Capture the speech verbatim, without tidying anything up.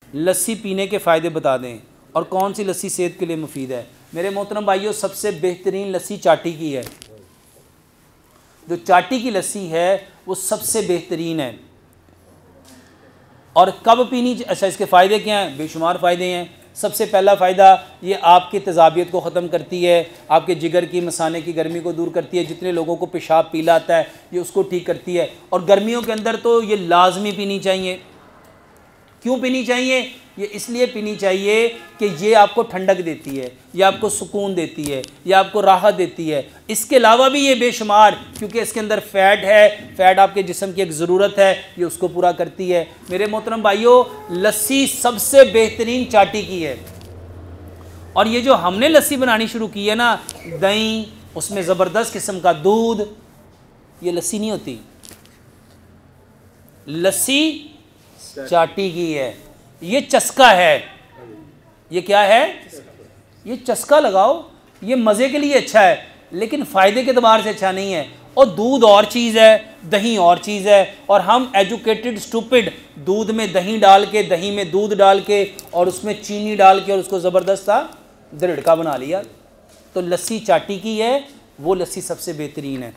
लस्सी पीने के फ़ायदे बता दें और कौन सी लस्सी सेहत के लिए मुफीद है। मेरे मोहतरम भाइयों, सबसे बेहतरीन लस्सी चाटी की है। जो चाटी की लस्सी है वो सबसे बेहतरीन है। और कब पीनी, अच्छा इसके फ़ायदे क्या हैं? बेशुमार फ़ायदे हैं। सबसे पहला फ़ायदा, ये आपकी तेज़ाबियत को ख़त्म करती है, आपके जिगर की मसाने की गर्मी को दूर करती है। जितने लोगों को पेशाब पीला आता है ये उसको ठीक करती है। और गर्मियों के अंदर तो ये लाजमी पीनी चाहिए। क्यों पीनी चाहिए? ये इसलिए पीनी चाहिए कि ये आपको ठंडक देती है, ये आपको सुकून देती है, ये आपको राहत देती है। इसके अलावा भी ये बेशुमार, क्योंकि इसके अंदर फ़ैट है, फ़ैट आपके जिस्म की एक ज़रूरत है, ये उसको पूरा करती है। मेरे मोहतरम भाइयों, लस्सी सबसे बेहतरीन चाटी की है। और ये जो हमने लस्सी बनानी शुरू की है ना, दही, उसमें ज़बरदस्त किस्म का दूध, ये लस्सी नहीं होती, लस्सी चाटी की है। ये चस्का है। ये क्या है? ये चस्का लगाओ, ये मज़े के लिए अच्छा है लेकिन फ़ायदे के अतबार से अच्छा नहीं है। और दूध और चीज़ है, दही और चीज़ है। और हम एजुकेटेड स्टूपिड दूध में दही डाल के, दही में दूध डाल के और उसमें चीनी डाल के और उसको ज़बरदस्त सा दृढ़का बना लिया। तो लस्सी चाटी की है, वो लस्सी सबसे बेहतरीन है।